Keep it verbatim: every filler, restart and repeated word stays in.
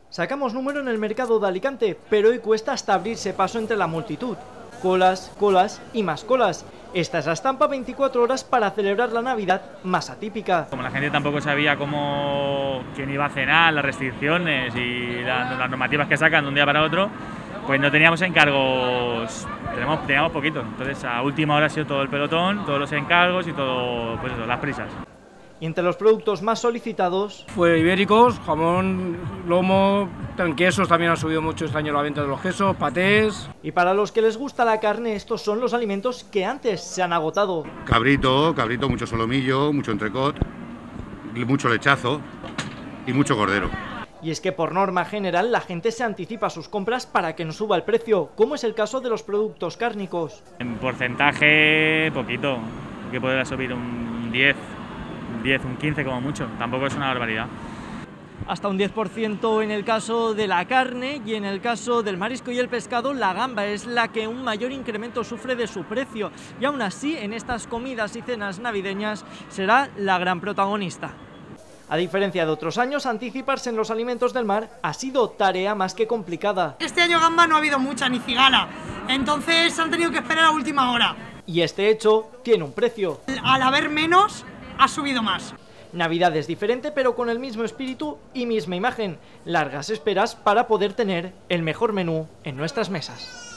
Sacamos número en el mercado de Alicante, pero hoy cuesta hasta abrirse paso entre la multitud. Colas, colas y más colas. Esta es la estampa veinticuatro horas para celebrar la Navidad más atípica. Como la gente tampoco sabía cómo quién iba a cenar, las restricciones y la, las normativas que sacan de un día para otro, pues no teníamos encargos, teníamos, teníamos poquitos. Entonces a última hora ha sido todo el pelotón, todos los encargos y todo, pues eso, las prisas. Y entre los productos más solicitados fue ibéricos, jamón, lomo, quesos también han subido mucho este año la venta de los quesos, patés. Y para los que les gusta la carne, estos son los alimentos que antes se han agotado. Cabrito, cabrito, mucho solomillo, mucho entrecot, mucho lechazo y mucho cordero. Y es que por norma general la gente se anticipa a sus compras para que no suba el precio, como es el caso de los productos cárnicos. En porcentaje, poquito, que podrá subir un diez, un quince como mucho, tampoco es una barbaridad. Hasta un diez por ciento en el caso de la carne, y en el caso del marisco y el pescado, la gamba es la que un mayor incremento sufre de su precio, y aún así en estas comidas y cenas navideñas será la gran protagonista. A diferencia de otros años, anticiparse en los alimentos del mar ha sido tarea más que complicada. Este año gamba no ha habido mucha, ni cigala, entonces han tenido que esperar a última hora. Y este hecho tiene un precio. Al haber menos, ha subido más. Navidad es diferente, pero con el mismo espíritu y misma imagen. Largas esperas para poder tener el mejor menú en nuestras mesas.